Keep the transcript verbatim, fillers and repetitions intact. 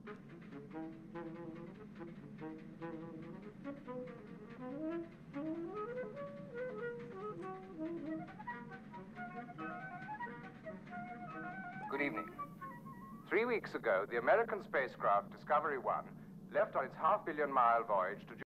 Good evening. Three weeks ago, the American spacecraft Discovery one left on its half-billion mile voyage to